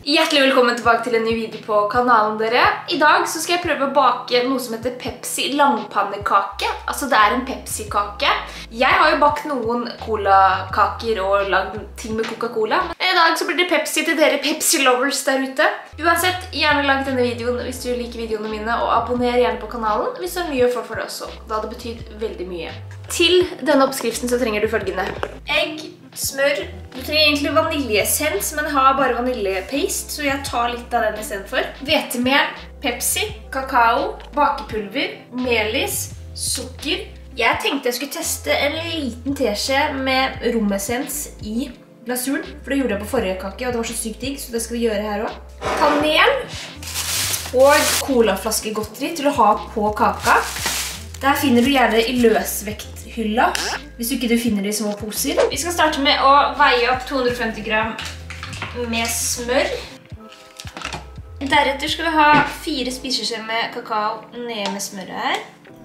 Hjertelig velkommen tilbake til en ny video på kanalen dere. I dag så skal jeg prøve å bake noe som heter Pepsi langpannekake. Altså det er en Pepsi-kake. Jeg har jo bakt noen cola-kaker og lagd ting med Coca-Cola. Men i dag så blir det Pepsi til dere Pepsi-lovers der ute. Uansett, gjerne lag denne videoen hvis du liker videoene mine, og abonner gjerne på kanalen hvis du har nye folk for det også. Da hadde det betydd veldig mye. Til denne oppskriften så trenger du følgende. Egg, smør. Du trenger egentlig vaniljeessens, men har bare vaniljepaste, så jeg tar litt av den i stedet for. Hvetemel, Pepsi, kakao, bakepulver, melis, sukker. Jeg tenkte jeg skulle teste en liten teskje med romessens i glasuren, for det gjorde jeg på forrige kake, og det var så sykt digg, så det skal vi gjøre her også. Kanel og colaflaskegodteri til å ha på kaka. Der finner du gjerne i løsvekthylla, hvis ikke du finner det i små poser. Vi skal starte med å veie opp 250 gram med smør. Deretter skal vi ha 4 spiseskjeer med kakao ned med smøret her.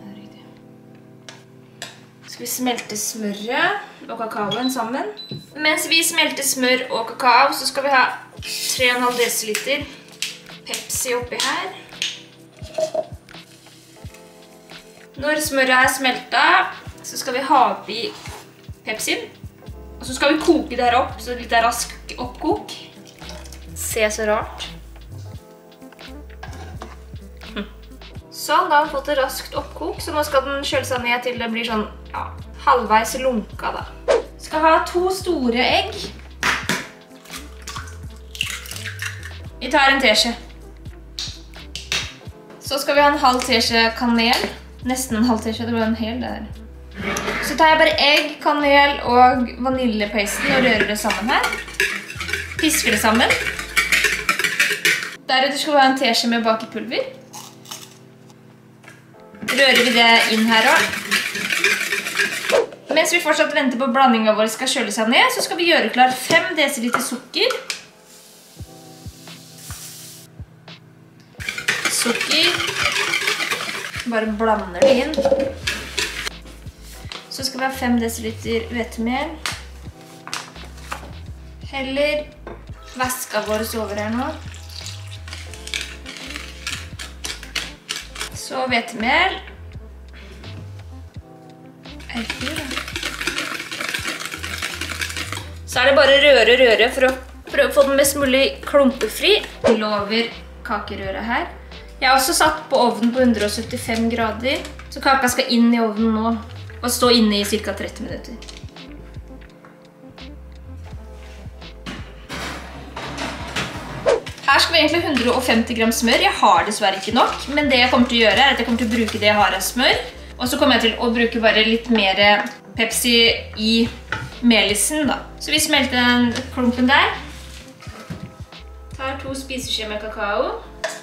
Så skal vi smelte smøret og kakaoen sammen. Mens vi smelter smør og kakao, så skal vi ha 3,5 dl Pepsi oppi her. Når smøret er smeltet, så skal vi ha oppi Pepsien. Og så skal vi koke det her opp, så det er rask oppkok. Se så rart. Sånn, da har den fått et raskt oppkok, så nå skal den kjøle seg ned til det blir sånn, ja, halvveis lunka da. Vi skal ha 2 store egg. Vi tar en teskje. Så skal vi ha en halv teskje kanel. Nesten en halv teskje, det ble en hel der. Så tar jeg bare egg, kanel og vaniljepasten og rører det sammen her. Pisker det sammen. Deretter skal vi ha en teskje med bakepulver. Rører vi det inn her også. Mens vi fortsatt venter på blandingen vår skal kjøle seg ned, så skal vi gjøre klar 5 dl sukker. Bare blander det inn. Så skal vi ha 5 dl hvetemel. Heller væska vår over her nå. Så hvetemel. Så er det bare røre for å prøve å få den mest mulig klumpefri. Til over kakerøret her. Jeg har også satt på ovnen på 175 grader, så kaka skal inn i ovnen nå, og stå inne i ca. 30 minutter. Her skal vi egentlig 150 gram smør. Jeg har dessverre ikke nok, men det jeg kommer til å gjøre er at jeg kommer til å bruke det jeg har av smør, og så kommer jeg til å bruke bare litt mer Pepsi i melisen da. Så vi smelter den klumpen der. Tar 2 spiseskjeer med kakao.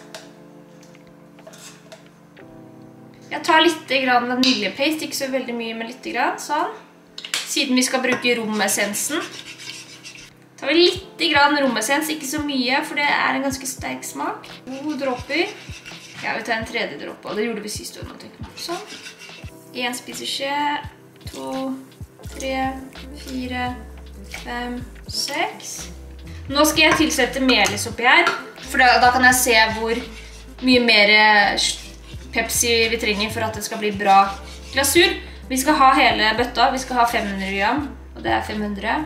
Jeg tar litt vaniljepaste, ikke så veldig mye, men litt sånn. Siden vi skal bruke romessensen. Tar vi litt romessens, ikke så mye, for det er en ganske sterk smak. 2 dråper. Ja, vi tar en 3. dråpe, og det gjorde vi sist nå. Sånn. 1 spiseskje, 2, 3, 4, 5, 6. Nå skal jeg tilsette melis oppi her, for da kan jeg se hvor mye mer Pepsi vi trenger for at det skal bli bra glasur. Vi skal ha hele bøtta, vi skal ha 500 gram, og det er 500.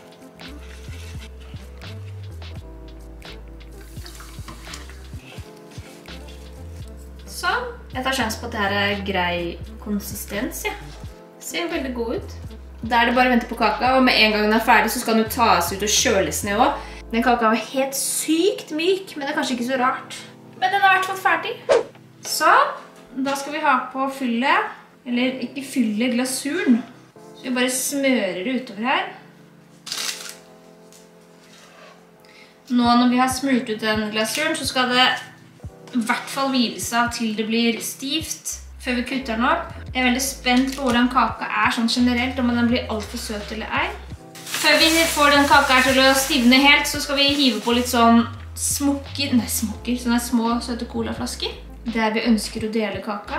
Sånn. Jeg tar sjans på at dette er grei konsistens, ja. Ser veldig god ut. Da er det bare å vente på kaka, og med en gang den er ferdig så skal den tas ut og kjøles ned også. Den kaka var helt sykt myk, men det er kanskje ikke så rart. Men den har i hvert fall ferdig. Sånn. Da skal vi ha på fyllet, eller ikke fyllet, glasuren. Så vi bare smører det utover her. Nå når vi har smurt ut den glasuren, så skal det i hvert fall hvile seg til det blir stivt før vi kutter den opp. Jeg er veldig spent på hvordan kaka er sånn generelt, om den blir alt for søt eller ei. Før vi får den kaka her til å stivne helt, så skal vi hive på litt sånn sånne små søte colaflasker. Der vi ønsker å dele kaka.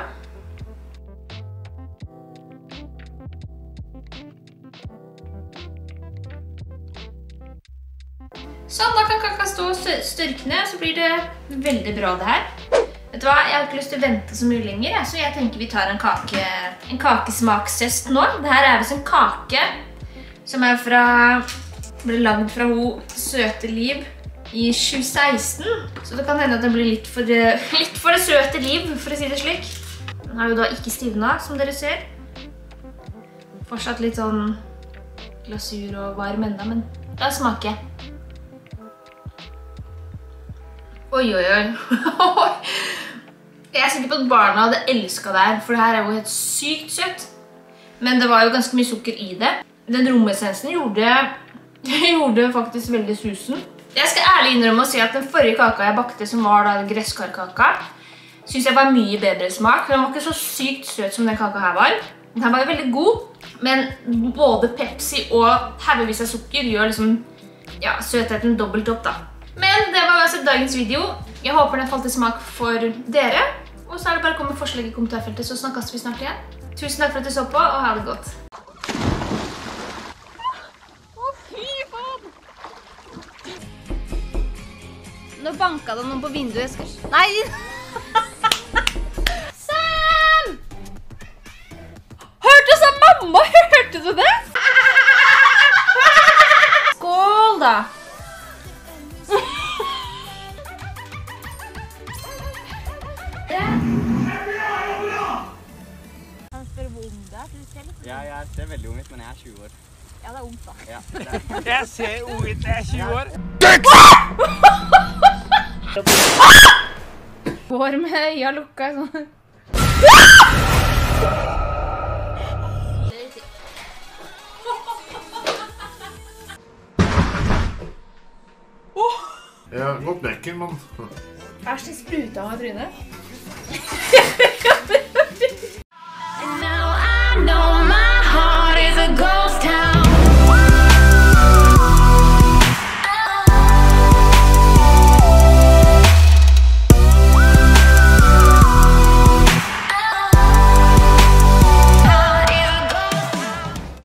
Sånn, da kan kaka stå og størkne, så blir det veldig bra det her. Vet du hva, jeg har ikke lyst til å vente så mye lenger, så jeg tenker vi tar en kakesmakstest nå. Dette er visst en kake som ble lagd fra Søte Liv i 2016. Så det kan hende at den blir litt for det søte liv, for å si det slik. Den har jo da ikke stivnet, som dere ser. Fortsatt litt sånn glasur og varm enda, men la oss smake. Oi, oi, oi. Jeg er sikker på at barna hadde elsket det her, for det her er jo helt sykt søtt. Men det var jo ganske mye sukker i det. Den romessensen gjorde faktisk veldig susen. Jeg skal ærlig innrømme å si at den forrige kaka jeg bakte, som var da gresskarkaka, synes jeg var mye bedre smak. Den var ikke så sykt søt som den kaka her var. Den her var jo veldig god, men både Pepsi og haugevis av sukker gjør liksom, ja, søtheten dobbelt opp da. Men det var altså dagens video. Jeg håper den falt i smak for dere. Og så er det bare å komme med forslag i kommentarfeltet, så snakkes vi snart igjen. Tusen takk for at du så på, og ha det godt. Å, fy faen! Nå banket det noen på vinduet. Nei! Sam! Hørte du mamma? Hørte du det? Skål da! Ja, jeg ser veldig ung ut, men jeg er 20 år. Ja, det er ungt da. Ja, Jeg ser ung ut, jeg er 20 år. Går med øya lukka sånn. Jeg har gått bekken, men... Æsj, de spruta meg i trynet.